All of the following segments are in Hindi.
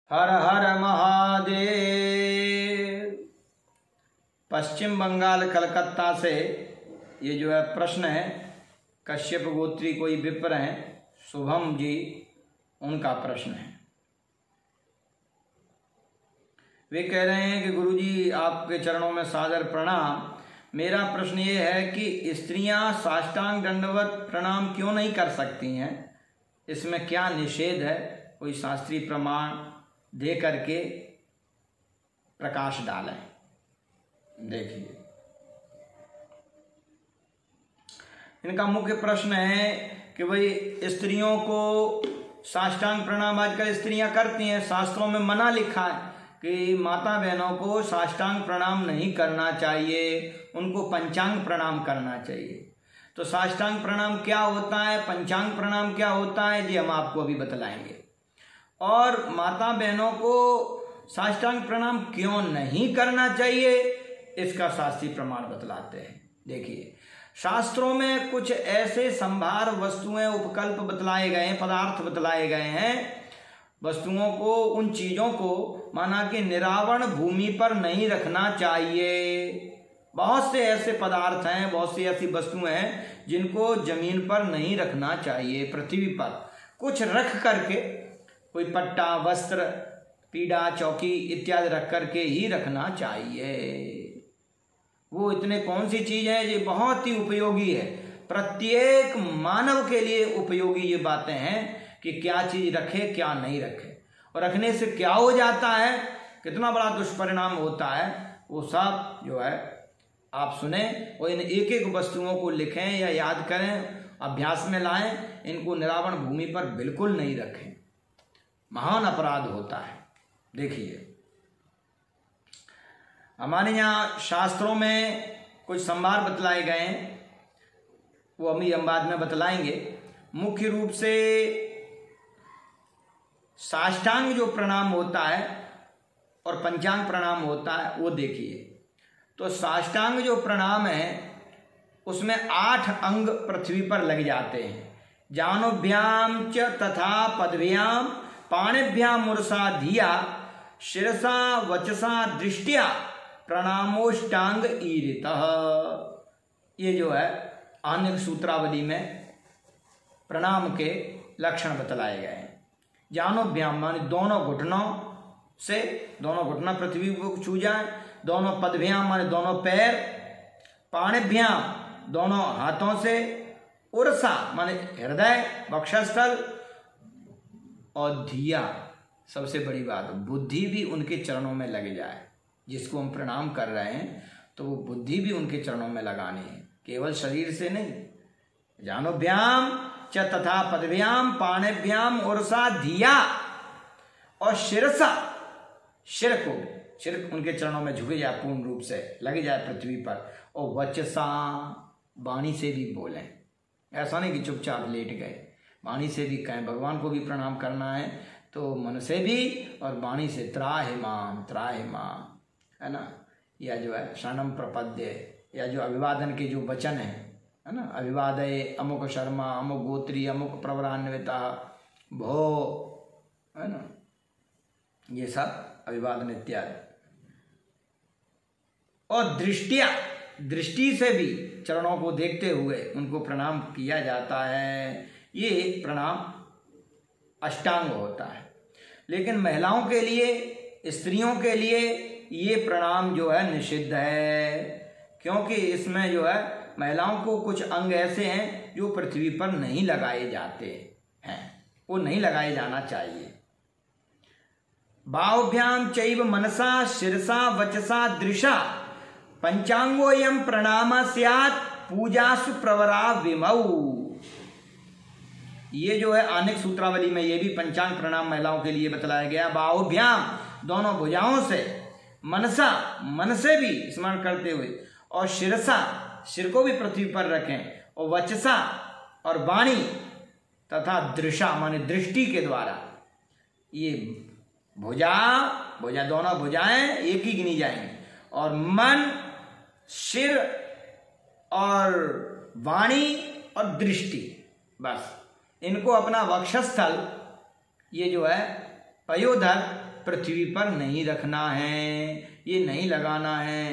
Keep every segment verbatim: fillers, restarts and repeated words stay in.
हर हर महादेव। पश्चिम बंगाल कलकत्ता से ये जो है प्रश्न है, कश्यप गोत्री कोई विप्र हैं, शुभम जी, उनका प्रश्न है। वे कह रहे हैं कि गुरुजी आपके चरणों में सादर प्रणाम। मेरा प्रश्न ये है कि स्त्रियां साष्टांग दंडवत प्रणाम क्यों नहीं कर सकती हैं? इसमें क्या निषेध है? कोई शास्त्रीय प्रमाण दे करके प्रकाश डालें। देखिए, इनका मुख्य प्रश्न है कि भाई स्त्रियों को साष्टांग प्रणाम आजकल स्त्रियां करती हैं, शास्त्रों में मना लिखा है कि माता बहनों को साष्टांग प्रणाम नहीं करना चाहिए, उनको पंचांग प्रणाम करना चाहिए। तो साष्टांग प्रणाम क्या होता है, पंचांग प्रणाम क्या होता है, ये हम आपको अभी बतलाएंगे। और माता बहनों को साष्टांग प्रणाम क्यों नहीं करना चाहिए, इसका शास्त्रीय प्रमाण बतलाते हैं। देखिए, शास्त्रों में कुछ ऐसे संभार वस्तुएं उपकल्प बतलाए गए हैं, पदार्थ बतलाए गए हैं, वस्तुओं को, उन चीजों को माना कि निरावरण भूमि पर नहीं रखना चाहिए। बहुत से ऐसे पदार्थ हैं, बहुत सी ऐसी वस्तुएं हैं जिनको जमीन पर नहीं रखना चाहिए, पृथ्वी पर कुछ रख करके, कोई पट्टा, वस्त्र, पीढ़ा, चौकी इत्यादि रख करके ही रखना चाहिए। वो इतने कौन सी चीज है, ये बहुत ही उपयोगी है, प्रत्येक मानव के लिए उपयोगी ये बातें हैं कि क्या चीज रखे क्या नहीं रखे, और रखने से क्या हो जाता है, कितना बड़ा दुष्परिणाम होता है, वो सब जो है आप सुने और इन एक एक वस्तुओं को लिखें या याद करें, अभ्यास में लाएं। इनको निरावरण भूमि पर बिल्कुल नहीं रखें, महान अपराध होता है। देखिए, हमारे यहाँ शास्त्रों में कुछ संभार बतलाए गए हैं, वो अभी हम बाद में बतलाएंगे। मुख्य रूप से साष्टांग जो प्रणाम होता है और पंचांग प्रणाम होता है, वो देखिए। तो साष्टांग जो प्रणाम है उसमें आठ अंग पृथ्वी पर लग जाते हैं। जानुभ्याम च तथा पदभ्याम पाणिभ्याम मुरसा धिया शिरसा वचसा दृष्टिया प्रणामोष्टांग ईरितः। ये जो है आनिक सूत्रावली में प्रणाम के लक्षण बतलाए गए हैं। जानुभ्याम माने दोनों घुटनों से, दोनों घुटना पृथ्वी को छू जाए। दोनों पदभ्याम माने दोनों पैर। पाणिभ्याम दोनों हाथों से। उरसा माने हृदय, वक्षस्थल। और धिया, सबसे बड़ी बात, बुद्धि भी उनके चरणों में लग जाए। जिसको हम प्रणाम कर रहे हैं तो वो बुद्धि भी उनके चरणों में लगानी है, केवल शरीर से नहीं। जानुभ्याम च तथा पदभ्याम पाणिभ्याम उरसा धिया। और शिरसा, शिर को, शिर उनके चरणों में झुक जाए, पूर्ण रूप से लग जाए पृथ्वी पर। और वचसा, वाणी से भी बोलें, ऐसा नहीं कि चुपचाप लेट गए, वाणी से भी कहें। भगवान को भी प्रणाम करना है तो मन से भी और वाणी से, त्राहि माम त्राहि माम, है ना। या जो है शरणम प्रपद्य, या जो अभिवादन के जो वचन है है ना, अभिवादय अमुक शर्मा अमुक गोत्री अमुक प्रवरान्विता भो, है ना, ये सब अभिवादन इत्यादि। और दृष्टिया, दृष्टि से भी चरणों को देखते हुए उनको प्रणाम किया जाता है। ये प्रणाम अष्टांग होता है। लेकिन महिलाओं के लिए, स्त्रियों के लिए ये प्रणाम जो है निषिद्ध है, क्योंकि इसमें जो है महिलाओं को कुछ अंग ऐसे हैं जो पृथ्वी पर नहीं लगाए जाते हैं, वो नहीं लगाए जाना चाहिए। बाहुभ्याम चैव मनसा शिरसा वचसा दृशा पंचांगोयम प्रणाम स्यात् पूजासु प्रवरा विमौ। ये जो है आनिक सूत्रावली में ये भी पंचांग प्रणाम महिलाओं के लिए बतलाया गया। बाहुभ्याम, दोनों भुजाओं से। मनसा, मन से भी स्मरण करते हुए। और शिरसा, सिर को भी पृथ्वी पर रखें। और वचसा, और वाणी, तथा दृशा माने दृष्टि के द्वारा। ये भुजा, भुजा दोनों भुजाएं एक ही गिनी जाएंगी। और मन, सिर और वाणी और दृष्टि, बस इनको अपना वक्षस्थल, ये जो है पयोधर पृथ्वी पर नहीं रखना है, ये नहीं लगाना है।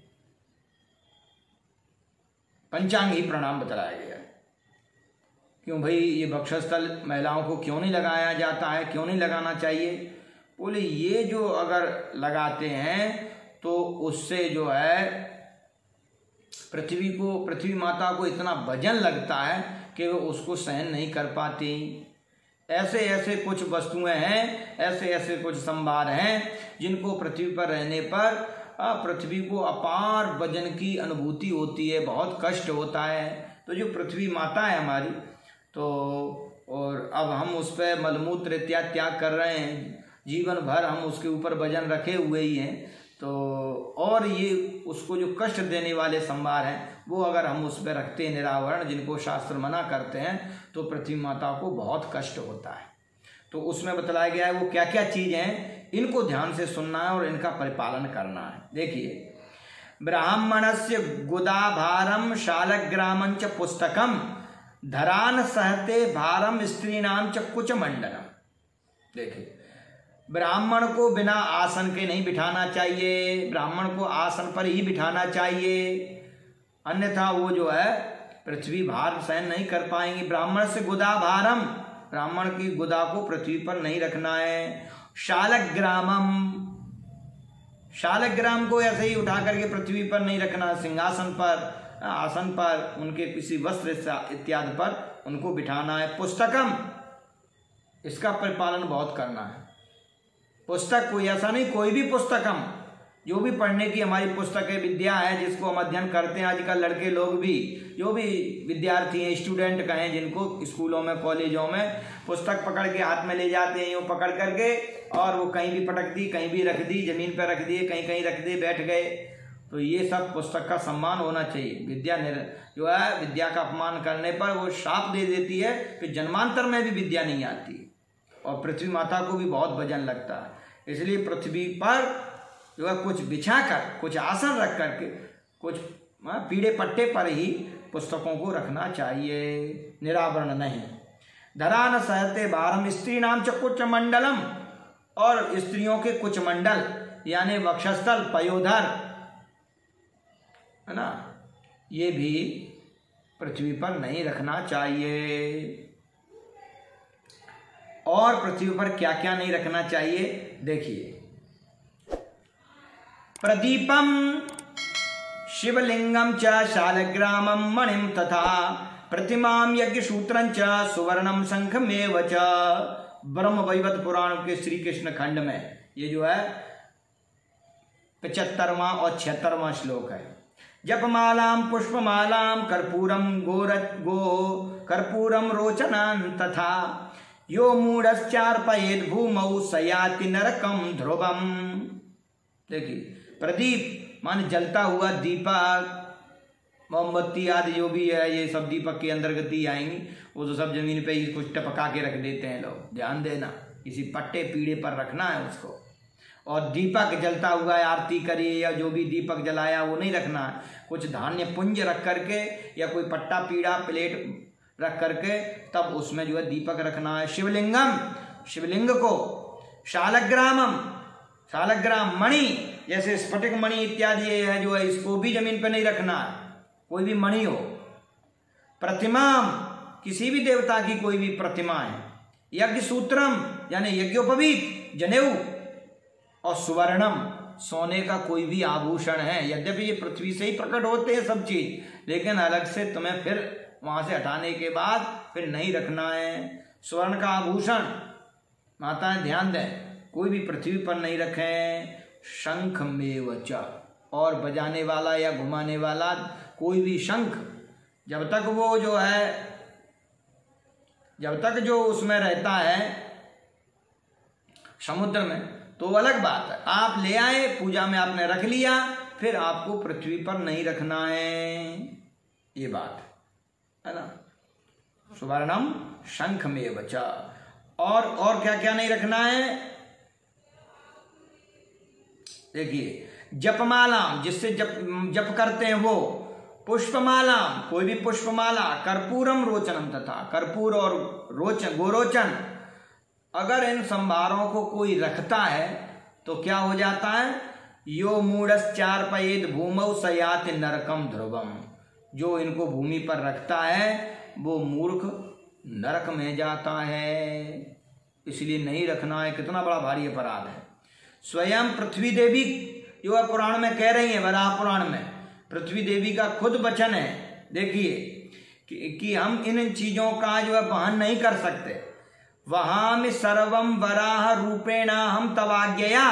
पंचांगी प्रणाम बतलाया गया। क्यों भाई ये वक्षस्थल महिलाओं को क्यों नहीं लगाया जाता है, क्यों नहीं लगाना चाहिए? बोले ये जो अगर लगाते हैं तो उससे जो है पृथ्वी को, पृथ्वी माता को इतना वजन लगता है कि वो उसको सहन नहीं कर पाती। ऐसे ऐसे कुछ वस्तुएं हैं, ऐसे ऐसे कुछ संभार हैं जिनको पृथ्वी पर रहने पर पृथ्वी को अपार वजन की अनुभूति होती है, बहुत कष्ट होता है। तो जो पृथ्वी माता है हमारी, तो और अब हम उस पर मलमूत्र इत्यादि त्याग कर रहे हैं, जीवन भर हम उसके ऊपर वजन रखे हुए ही हैं। तो और ये उसको जो कष्ट देने वाले संभार हैं वो अगर हम उस पर रखते हैं निरावरण, जिनको शास्त्र मना करते हैं, तो पृथ्वी माता को बहुत कष्ट होता है। तो उसमें बतलाया गया है वो क्या क्या चीज़ हैं, इनको ध्यान से सुनना है और इनका परिपालन करना है। देखिए, ब्राह्मणस्य गुदाभारम शालग्रामं च पुस्तकम धरान सहते भारम स्त्रीणाम च कुचमंडलम। देखिए, ब्राह्मण को बिना आसन के नहीं बिठाना चाहिए, ब्राह्मण को आसन पर ही बिठाना चाहिए, अन्यथा वो जो है पृथ्वी भार सहन नहीं कर पाएंगे। ब्राह्मण से गुदा भारम, ब्राह्मण की गुदा को पृथ्वी पर नहीं रखना है। शालग्रामम, शालग्राम को ऐसे ही उठा करके पृथ्वी पर नहीं रखना, सिंहासन पर, आसन पर, उनके किसी वस्त्र इत्यादि पर उनको बिठाना है। पुस्तकम, इसका परिपालन बहुत करना है। पुस्तक कोई ऐसा नहीं, कोई भी पुस्तकम, जो भी पढ़ने की हमारी पुस्तकें विद्या है जिसको हम अध्ययन करते हैं, आजकल लड़के लोग भी, जो भी विद्यार्थी हैं, स्टूडेंट कहें जिनको, स्कूलों में कॉलेजों में पुस्तक पकड़ के हाथ में ले जाते हैं, यूँ पकड़ करके, और वो कहीं भी पटक दी, कहीं भी रख दी, जमीन पर रख दिए, कहीं कहीं रख दिए, बैठ गए। तो ये सब पुस्तक का सम्मान होना चाहिए। विद्या जो है, विद्या का अपमान करने पर वो शाप दे देती है, फिर जन्मांतर में भी विद्या नहीं आती, और पृथ्वी माता को भी बहुत वजन लगता है। इसलिए पृथ्वी पर जो है कुछ बिछा कर, कुछ आसन रख करके, कुछ पीड़े पट्टे पर ही पुस्तकों को रखना चाहिए, निरावरण नहीं। धरान सहते भारम स्त्री नाम च कुच मंडलम, और स्त्रियों के कुछ मंडल यानी वक्षस्थल, पयोधर, है ना, ये भी पृथ्वी पर नहीं रखना चाहिए। और पृथ्वी पर क्या क्या नहीं रखना चाहिए, देखिए, प्रदीपम शिवलिंगम च शालग्रामम मणिम तथा प्रतिमाम यज्ञसूत्रं च सुवर्णम शंखमेव च। ब्रह्म वैवर्त पुराण के श्री कृष्ण खंड में ये जो है पचहत्तरवां और छिहत्तरवां श्लोक है। जपमालाम पुष्पमालाम कर्पूरम गोरत गो कर्पूरम रोचनान तथा यो मूढ़श्चार्पयेत् भूमौ सयाति नरकम ध्रुवम। देखिए, प्रदीप माने जलता हुआ दीपक, मोमबत्ती आदि जो भी है, ये सब दीपक के अंतर्गत ही आएंगी। वो तो सब जमीन पे ही कुछ टपका के रख देते हैं लोग, ध्यान देना, किसी पट्टे पीड़े पर रखना है उसको। और दीपक जलता हुआ है, आरती करिए या जो भी दीपक जलाया वो नहीं रखना है, कुछ धान्य पुंज रख करके या कोई पट्टा पीड़ा प्लेट रख करके तब उसमें जो है दीपक रखना है। शिवलिंगम, शिवलिंग को, शालग्रामम, शालग्राम मणि जैसे स्फटिक मणि इत्यादि है जो है, इसको भी जमीन पर नहीं रखना है, कोई भी मणि हो। प्रतिमाम, किसी भी देवता की कोई भी प्रतिमा है। यज्ञ सूत्रम यानी यज्ञोपवीत जनेऊ, और सुवर्णम, सोने का कोई भी आभूषण है। यद्यपि ये पृथ्वी से ही प्रकट होते हैं सब चीज, लेकिन अलग से तुम्हें फिर वहां से हटाने के बाद फिर नहीं रखना है। स्वर्ण का आभूषण, माताएं ध्यान दें, कोई भी पृथ्वी पर नहीं रखें। शंख में च, और बजाने वाला या घुमाने वाला कोई भी शंख, जब तक वो जो है, जब तक जो उसमें रहता है समुद्र में, तो अलग बात है। आप ले आए, पूजा में आपने रख लिया, फिर आपको पृथ्वी पर नहीं रखना है, ये बात है ना। सुवर्णम शंख में बचा। और और क्या क्या नहीं रखना है, देखिए, जपमाला जिससे जप जप करते हैं वो, पुष्पमाला कोई भी पुष्पमाला, कर्पूरम रोचनम तथा कर्पूर और रोचन गोरोचन अगर इन संभारों को कोई रखता है तो क्या हो जाता है, यो मूढ़श्चार पयेद भूमौ सयाति नरकम ध्रुवम, जो इनको भूमि पर रखता है वो मूर्ख नरक में जाता है, इसलिए नहीं रखना है। कितना बड़ा भारी अपराध है। स्वयं पृथ्वी देवी जो है पुराण में कह रही है, वराह पुराण में पृथ्वी देवी का खुद वचन है, देखिए कि, कि हम इन चीजों का जो है वहन नहीं कर सकते। वहां सर्वम वराह रूपेणा हम तवाज्ञया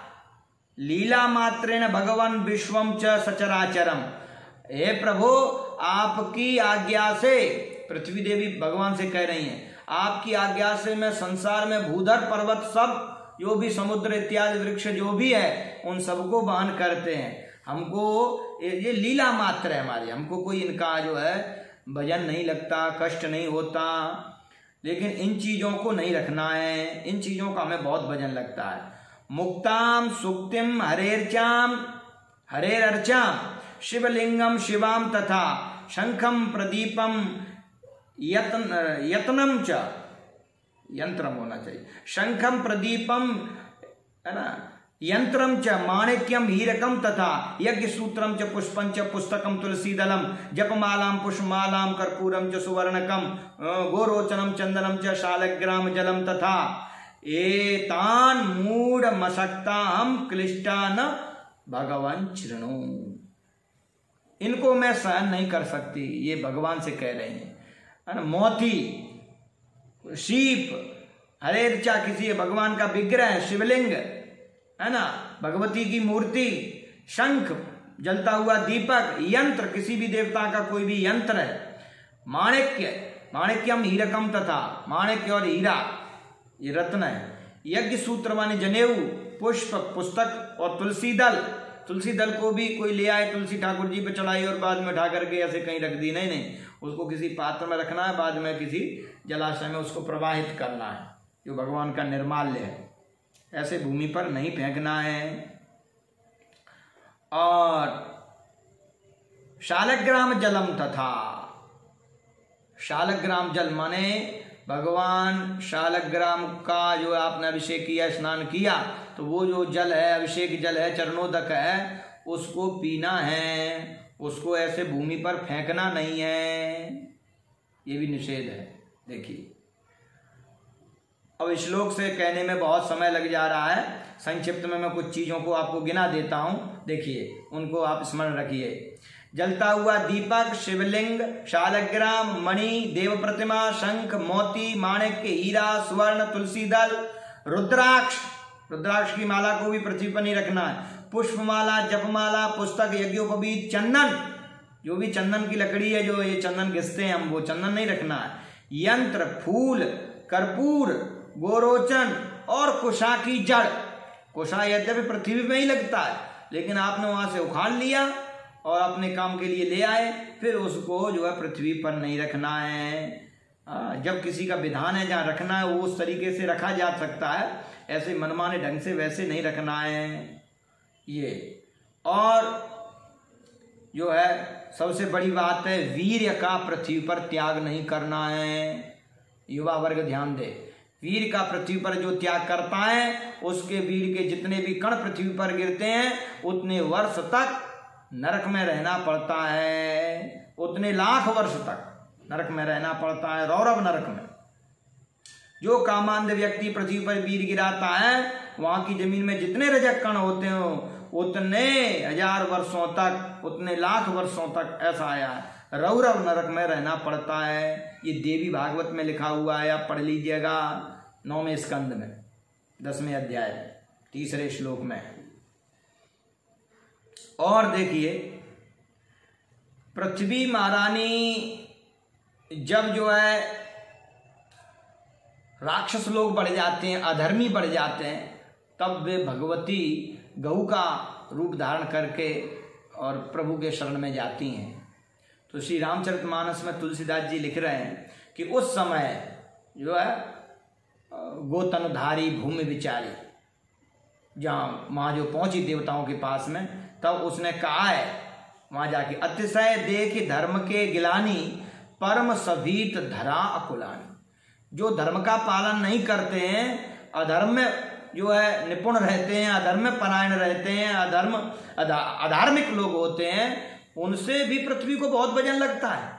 लीला मात्रेण भगवान विश्वम च सचराचरम। हे प्रभु, आपकी आज्ञा से, पृथ्वी देवी भगवान से कह रही हैं, आपकी आज्ञा से मैं संसार में भूधर पर्वत सब जो भी समुद्र इत्यादि वृक्ष जो भी है उन सबको वहन करते हैं। हमको ये लीला मात्र है हमारी, हमको कोई इनका जो है वजन नहीं लगता, कष्ट नहीं होता, लेकिन इन चीजों को नहीं रखना है, इन चीजों का हमें बहुत वजन लगता है। मुक्ताम सुक्तिम हरेर्चाम हरेरर्चाम शिवलिंगम शिवाम तथा शंखम प्रदीपम यत्न यत्नम च, यंत्रम होना चाहिए, शंखम प्रदीपम है ना, यंत्रम च माणिक्यम हीरकम तथा यज्ञ सूत्रम च पुष्पम च पुस्तकम तुलसीदलम जपमालाम पुष्पमालाम कर्पूरम च सुवर्णकम गोरोचनम चंदनम च शालग्राम जलम तथा एतान मूढ़ मशक्ता हम क्लिष्टा न भगवान चिरणु। इनको मैं सहन नहीं कर सकती, ये भगवान से कह रहे हैं, है ना। मोती, शीप, हरेरचा किसी भगवान का विग्रह, शिवलिंग है ना, भगवती की मूर्ति, शंख, जलता हुआ दीपक, यंत्र, किसी भी देवता का कोई भी यंत्र है, माणिक्य, माणिक्यम हीरकम तथा, माणिक्य और हीरा ये रत्न है, यज्ञ सूत्र माने जनेऊ, पुष्प, पुस्तक और तुलसी दल। तुलसी दल को भी कोई ले आए, तुलसी ठाकुर जी पे चढ़ाई और बाद में उठा करके ऐसे कहीं रख दी, नहीं नहीं, उसको किसी पात्र में रखना है, बाद में किसी जलाशय में उसको प्रवाहित करना है, जो भगवान का निर्माल्य है, ऐसे भूमि पर नहीं फेंकना है। और शालग्राम जलम तथा, शालग्राम जल माने भगवान शालग्राम का जो आपने अभिषेक किया, स्नान किया, तो वो जो जल है, अभिषेक जल है, चरणोदक है, उसको पीना है, उसको ऐसे भूमि पर फेंकना नहीं है, ये भी निषेध है। देखिए, अब श्लोक से कहने में बहुत समय लग जा रहा है, संक्षिप्त में मैं कुछ चीजों को आपको गिना देता हूं, देखिए उनको आप स्मरण रखिए। जलता हुआ दीपक, शिवलिंग, शालग्राम, मणि, देव प्रतिमा, शंख, मोती, माणिक्य, हीरा, स्वर्ण, तुलसी दल, रुद्राक्ष, रुद्राक्ष की माला को भी पृथ्वी पर नहीं रखना है, पुष्पमाला, जपमाला, पुस्तक, यज्ञोपवीत, चंदन, जो भी चंदन की लकड़ी है, जो ये चंदन घिसते हैं हम, वो चंदन नहीं रखना है, यंत्र, फूल, कर्पूर, गोरोचन और कुशा की जड़। कुशा यद्यपि पृथ्वी में ही लगता है, लेकिन आपने वहां से उखाड़ लिया और अपने काम के लिए ले आए, फिर उसको जो है पृथ्वी पर नहीं रखना है। जब किसी का विधान है जहाँ रखना है वो उस तरीके से रखा जा सकता है, ऐसे मनमाने ढंग से वैसे नहीं रखना है ये। और जो है सबसे बड़ी बात है, वीर्य का पृथ्वी पर त्याग नहीं करना है। युवा वर्ग ध्यान दे, वीर का पृथ्वी पर जो त्याग करता है उसके वीर के जितने भी कण पृथ्वी पर गिरते हैं उतने वर्ष तक नरक में रहना पड़ता है, उतने लाख वर्ष तक नरक में रहना पड़ता है, रौरव नरक में। जो कामांध व्यक्ति पृथ्वी पर वीर गिराता है, वहां की जमीन में जितने रजक कण होते हो उतने हजार वर्षों तक, उतने लाख वर्षों तक, ऐसा आया है, रौरव नरक में रहना पड़ता है। ये देवी भागवत में लिखा हुआ है, आप पढ़ लीजिएगा, नौवें स्कंद में, दसवें अध्याय तीसरे श्लोक में। और देखिए, पृथ्वी महारानी जब जो है राक्षस लोग बढ़ जाते हैं, अधर्मी बढ़ जाते हैं, तब वे भगवती गऊ का रूप धारण करके और प्रभु के शरण में जाती हैं। तो श्री रामचरितमानस में तुलसीदास जी लिख रहे हैं कि उस समय जो है गोतनधारी भूमि विचारी, जहाँ वहाँ जो पहुंची देवताओं के पास में, तब उसने कहा है वहाँ जाके, अतिशय देख धर्म के गिलानी परम सभीत धरा अकुलानी। जो धर्म का पालन नहीं करते हैं, अधर्म में जो है निपुण रहते हैं, अधर्म में परायण रहते हैं, अधर्म अधा, अधार्मिक लोग होते हैं, उनसे भी पृथ्वी को बहुत वजन लगता है।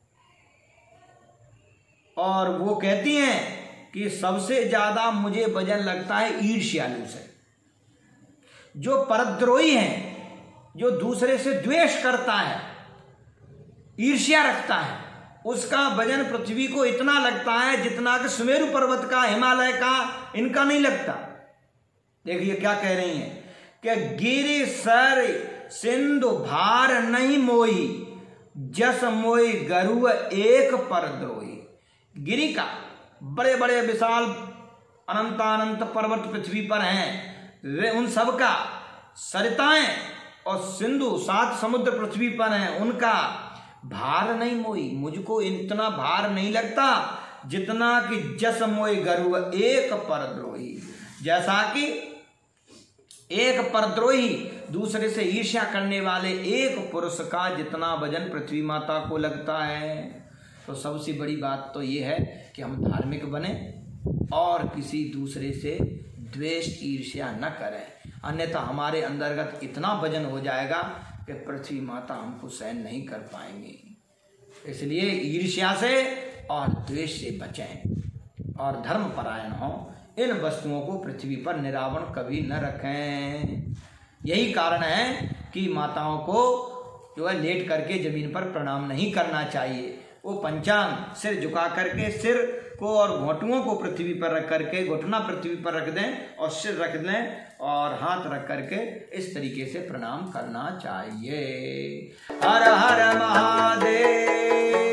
और वो कहती हैं कि सबसे ज्यादा मुझे वजन लगता है ईर्ष्यालु से। जो परद्रोही है, जो दूसरे से द्वेष करता है, ईर्ष्या रखता है, उसका वजन पृथ्वी को इतना लगता है जितना कि सुमेरु पर्वत का, हिमालय का इनका नहीं लगता। देखिए क्या कह रही हैं कि गिरि सर सिंधु भार नहीं मोई, जस मोई गरुड़ एक परद्रोही। गिरि का बड़े बड़े विशाल अनंतानंत पर्वत पृथ्वी पर हैं, वे उन सब का, सरिताएं और सिंधु सात समुद्र पृथ्वी पर हैं, उनका भार नहीं मोई, मुझको इतना भार नहीं लगता जितना कि जस मोई गरुड़ एक परद्रोही। जैसा कि एक परद्रोही दूसरे से ईर्ष्या करने वाले एक पुरुष का जितना वजन पृथ्वी माता को लगता है। तो सबसे बड़ी बात तो ये है कि हम धार्मिक बने और किसी दूसरे से द्वेष ईर्ष्या न करें, अन्यथा हमारे अंतर्गत इतना वजन हो जाएगा कि पृथ्वी माता हमको सहन नहीं कर पाएंगी। इसलिए ईर्ष्या से और द्वेष से बचें और धर्म परायण हों। इन वस्तुओं को पृथ्वी पर निरावण कभी न रखें। यही कारण है कि माताओं को जो है लेट करके जमीन पर प्रणाम नहीं करना चाहिए। वो पंचांग सिर झुका करके सिर को और घुटनों को पृथ्वी पर रख करके, घुटना पृथ्वी पर रख दें और सिर रख दें और हाथ रख करके इस तरीके से प्रणाम करना चाहिए। हर हर महादेव।